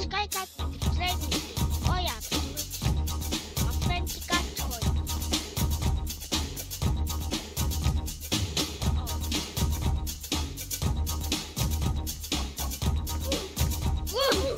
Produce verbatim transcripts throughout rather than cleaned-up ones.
Sky got playing. Oh yeah, my friend Pikachu. Oh.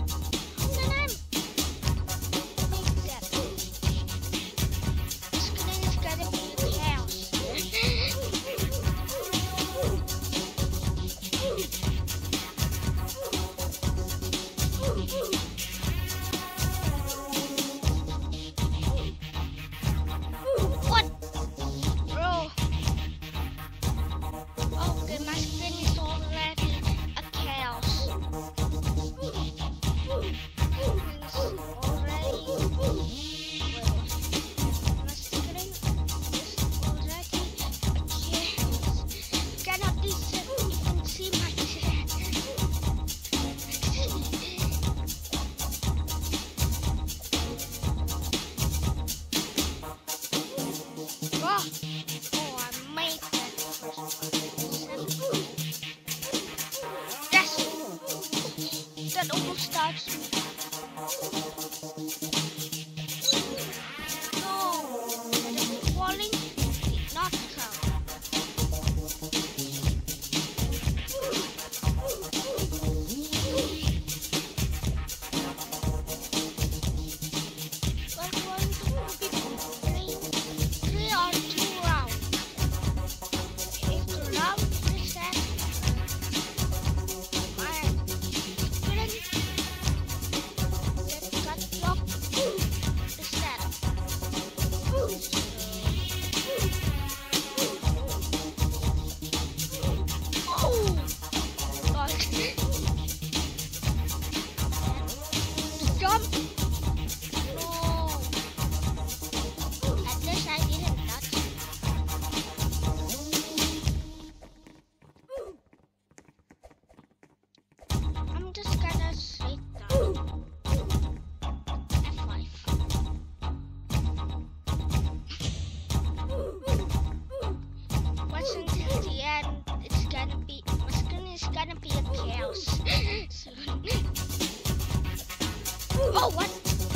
Oh, what?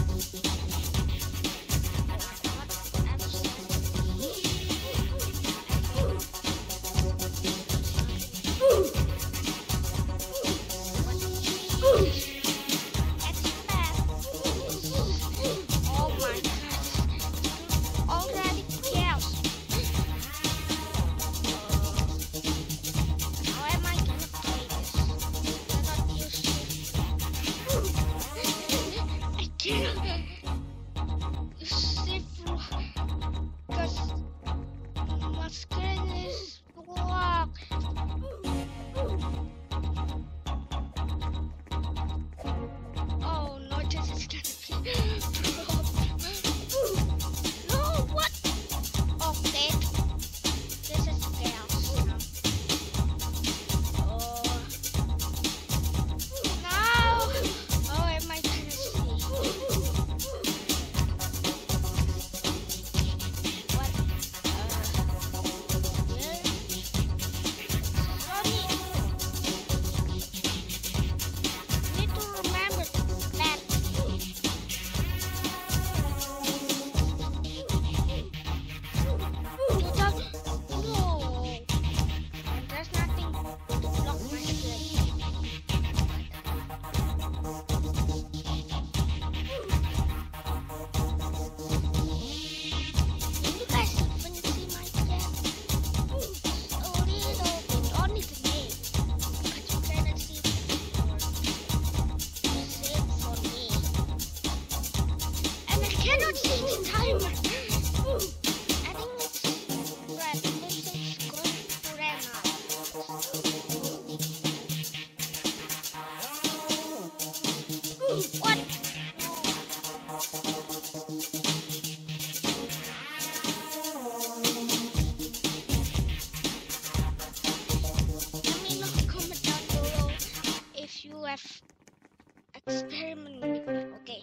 Experiment with me, okay?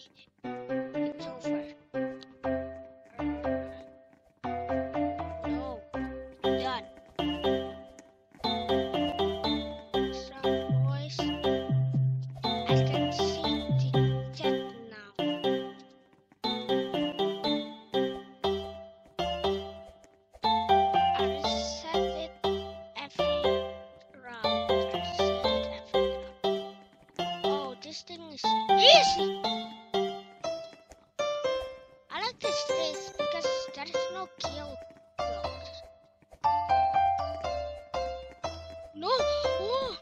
It's over. No, done. Some voice. I can see no kill blocks. No! Oh!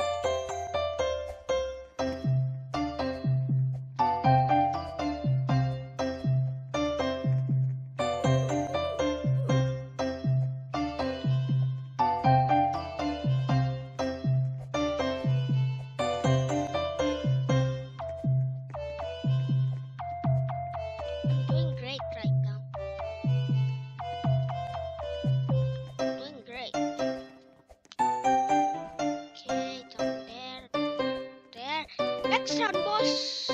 I'm doing great right now. Doing great. Okay, down there, there. Next round, boss.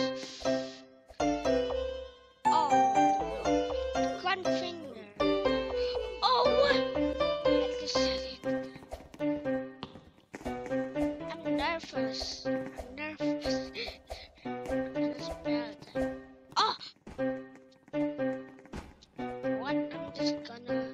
Oh no, one finger. Oh, at least I did. I'm nervous. I'm nervous. I'm gonna spell that. Oh, what? I'm just gonna.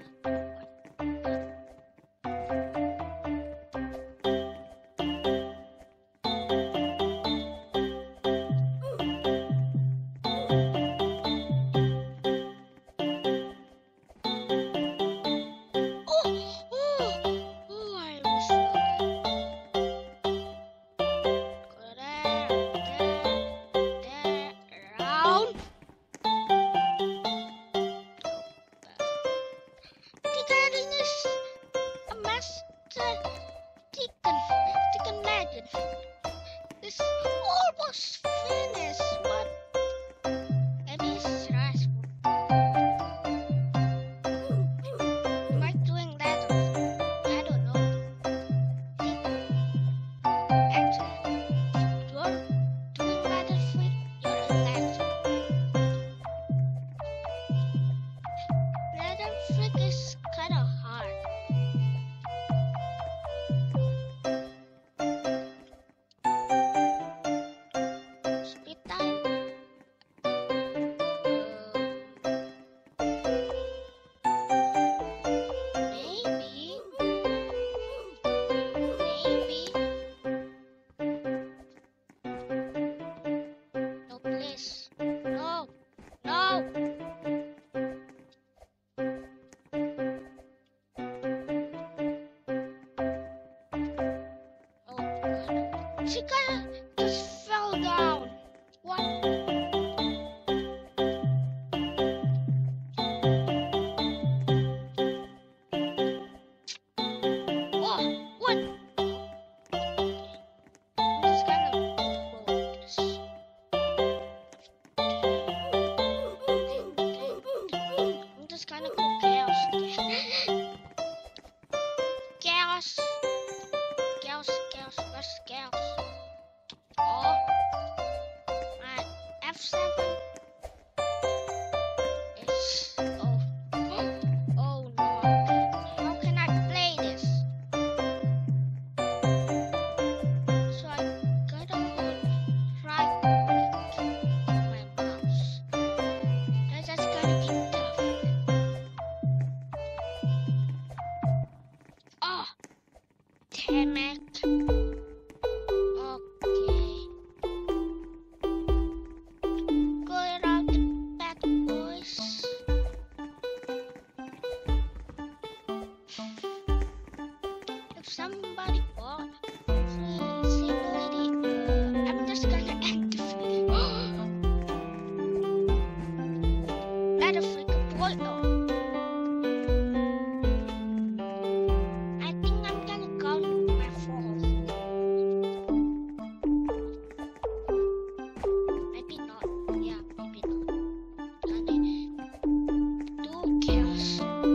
Oh, oh, oh, I was wrong. Go there, there, there, around. Ticketing is a master chicken, chicken legend. It's almost finished, but maybe it's stressful. Am I doing that? I don't know. Actually, you're doing Battlefield, you're a legend. Battlefield is kind of hard. Speed time. Uh, maybe. Maybe. No, please. No. No. Oh God. Chica just fell down. What? Oh, what? I'm just gonna roll this. I'm just gonna go chaos again. Chaos. Chaos, chaos, where's chaos? Oh, my F seven is. Oh, oh no. How can I play this? So I gotta hold right click my mouse. That's just gonna be tough. Oh, damn it. Okay. Clear out the bad boys. If somebody bought free singularity, uh, I'm just gonna activate it. Let a freaking boy know. I think I'm gonna count my falls. Maybe not. Yeah, maybe not. Gonna do chaos.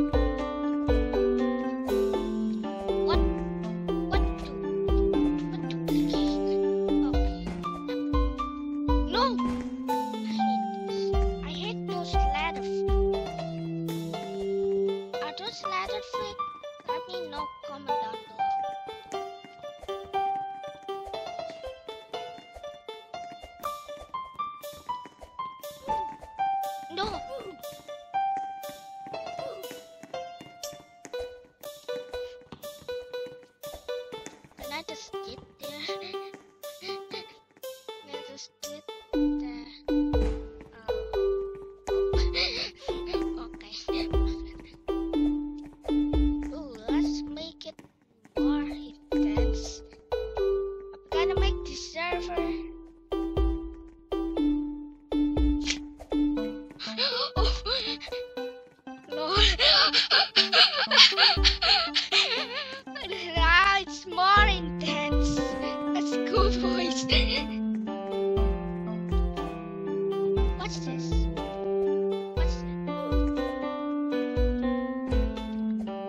What? What do? What do we gain? Okay. No! I hate this. I hate those ladder.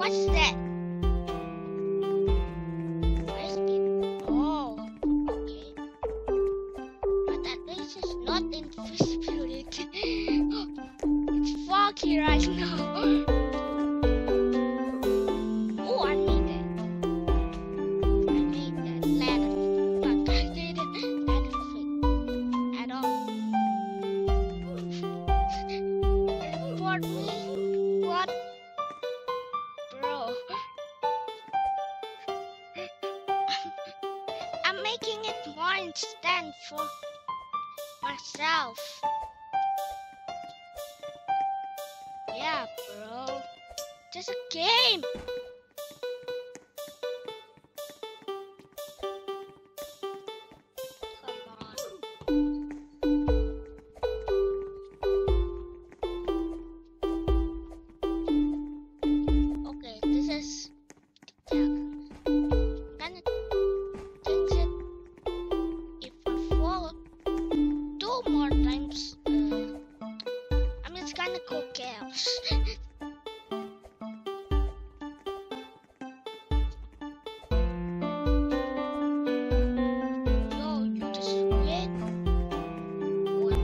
What's that? Where's it? Oh, okay. But at least it's not invisibility. It's foggy right now. Oh, I need it. I need that ladder, but I didn't ladder flip at all. Report me. What? Bro. I'm making it more instant for myself. Yeah, bro. Just a game. Come on. Okay, this is yeah. Gonna change it. If I fall two more times, uh, I'm just gonna go chaos. Yo, you just win. What?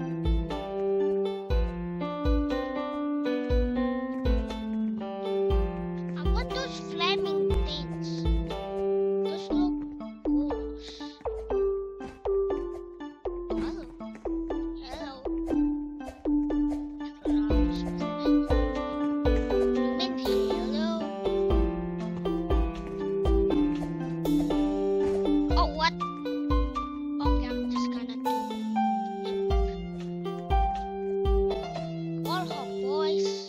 I want those flaming things. Those look cool. Hello. Hello. You mean hello? Oh, what? Okay, I'm just gonna do wall hop, boys.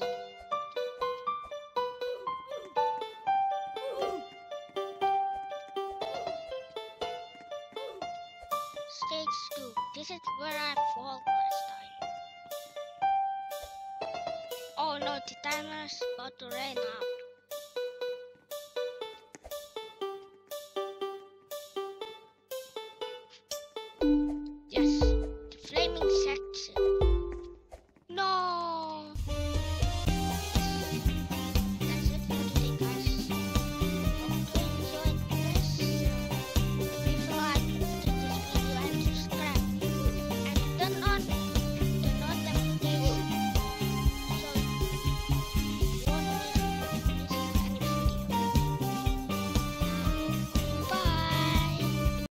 Stage two. This is where I fall last time. Oh no, the timer is about to run out.